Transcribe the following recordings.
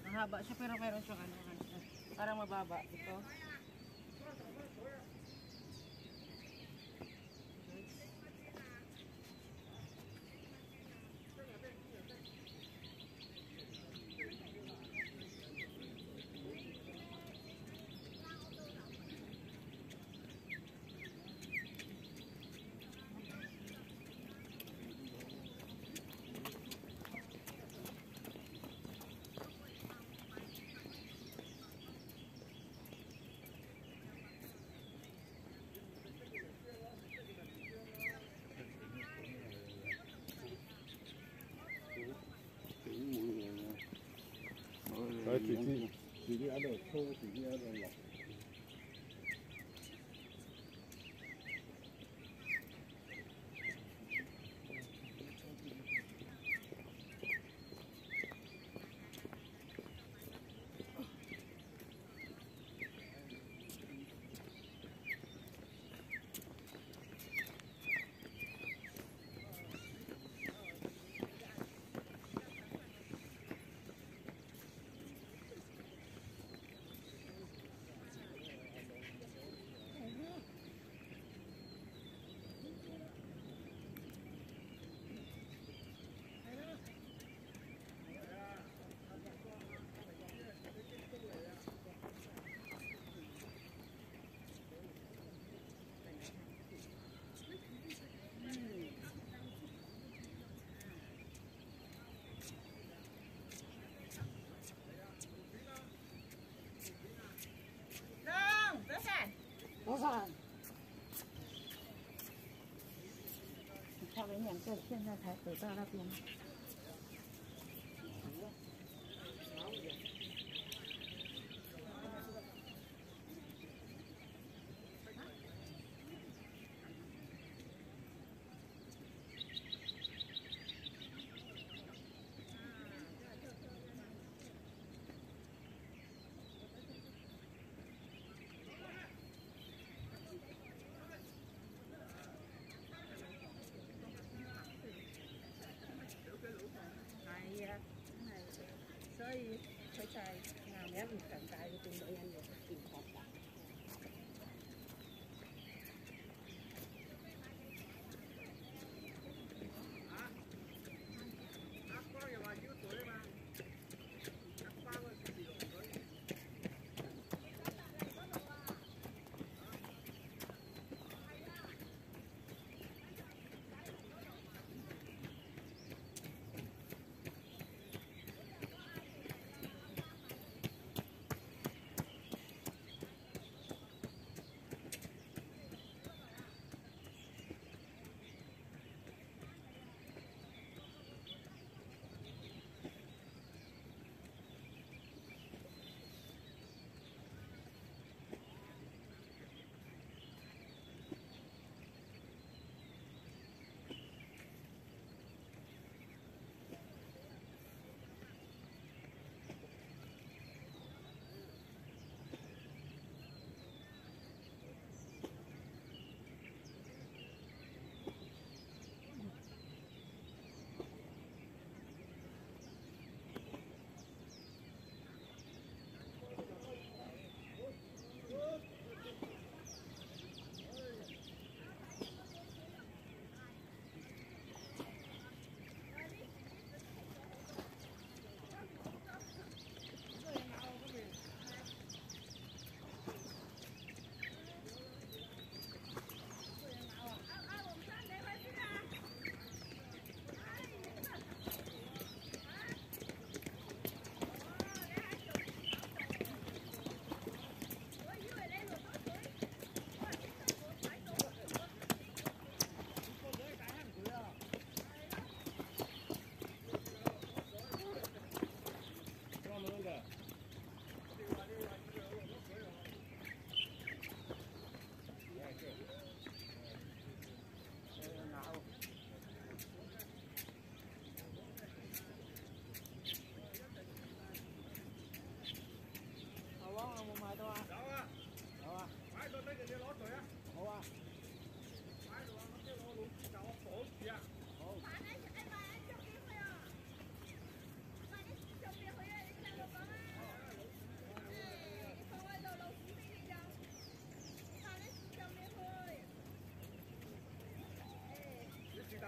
Mahaba siya pero meron siyang ano, parang mababa ito. 弟弟喺度操，弟弟喺度落。 多少？你看我们两个现在才走到那边。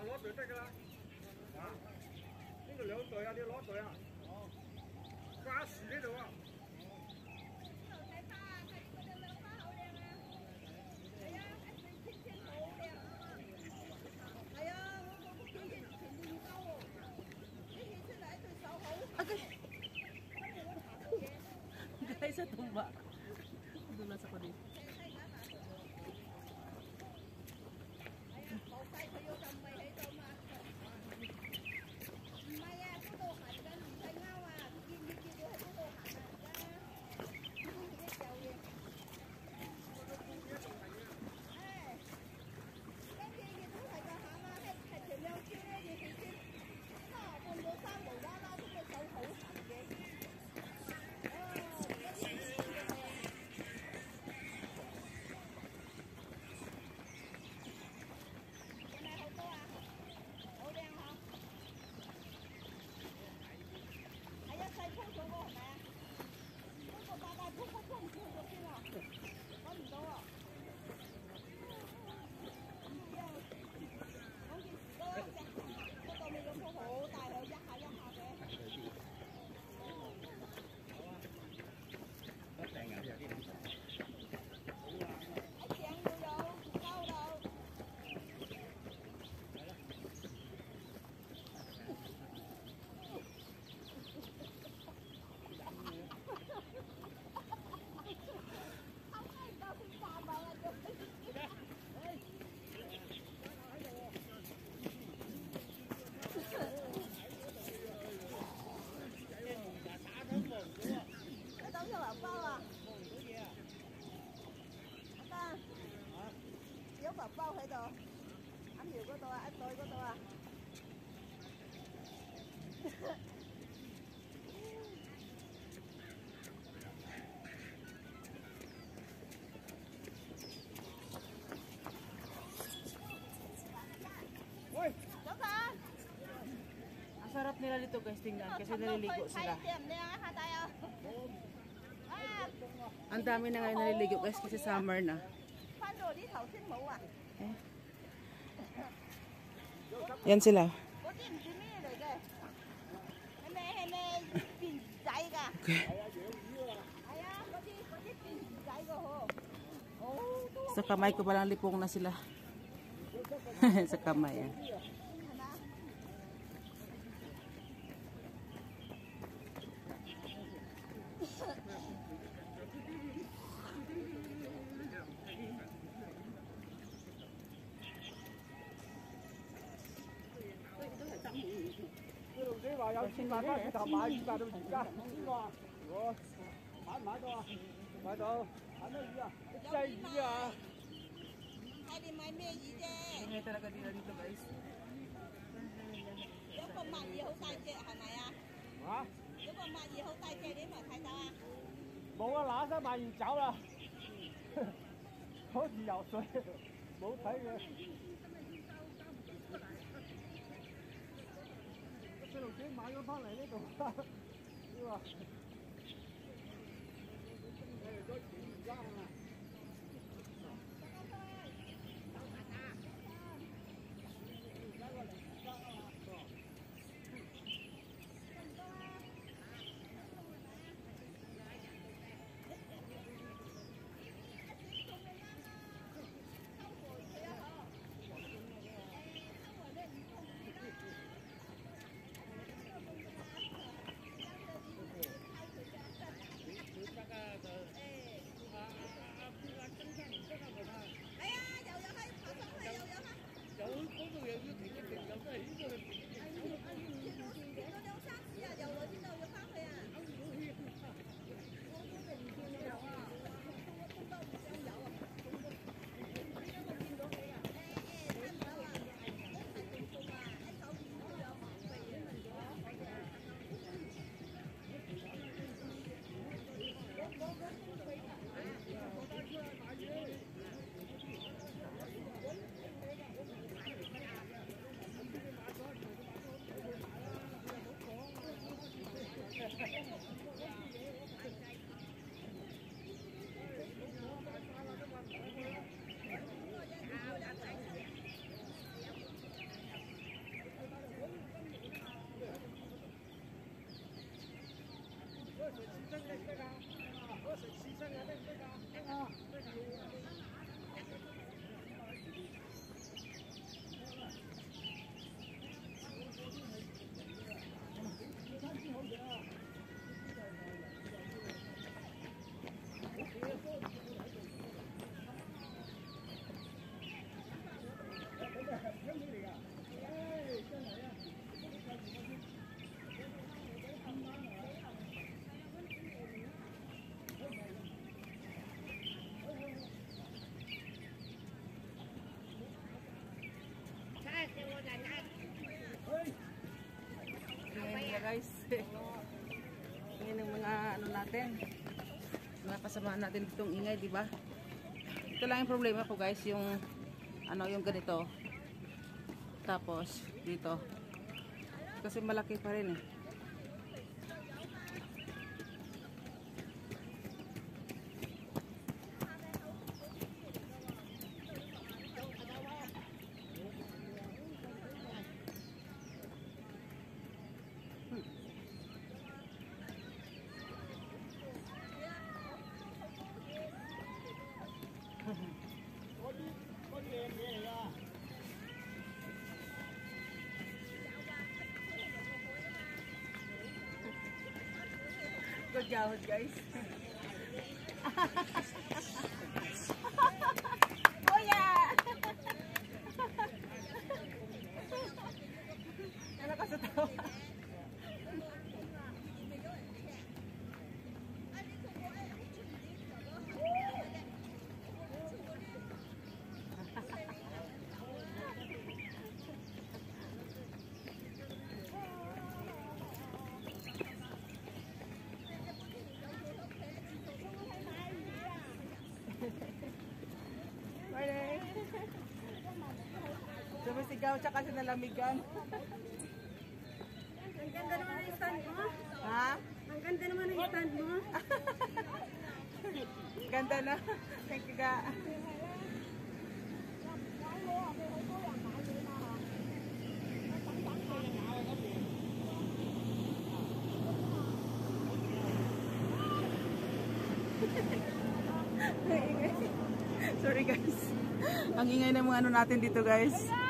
攞隊得㗎啦。啊，呢度兩隊啊，你要攞隊啊。哦。掛樹呢度啊。 Guys, sa tumba. Dulas ako dito. 包喺度，阿苗嗰度啊，一袋嗰度啊。 喂， 早晨。 Ang sarap nila dito guys, tingnan kasi naliligo sila. Ang dami na ngayon naliligo guys kasi summer na. Eh. Yan sila. Okay. Sa kamay ko palang lipong na sila. Sa kamay yan. 你話有錢買翻轉頭買200到而家，邊個啊？我買唔買到啊？買到，買咩魚啊？雞魚啊！ 睇你買咩魚啫？ Ingay talaga nila dito guys. 有個墨魚好大隻係咪啊？ 嚇？ 有個墨魚好大隻，你咪睇到啊？ 冇啊，嗱聲買完走啦，好似游水，冇睇佢。細路仔買咗翻嚟呢度，你話？你哋都錢唔爭啊！ Ayan guys. Ayan ang mga ano natin. Mga kasama natin ditong ingay, di ba? Ito lang yung problema ko guys, yung ano, yung ganito. Tapos dito. Kasi malaki pa rin eh. Good job, guys. Oh yeah! Ano ka sa tao? Morning! Sumisigaw siya kasi nalamigan. Ang ganda naman ng stand mo. Ha? Ang ganda naman ng stand mo. Ganda na. Thank you ka. Sorry guys. Ang ingay ng mga ano natin dito guys.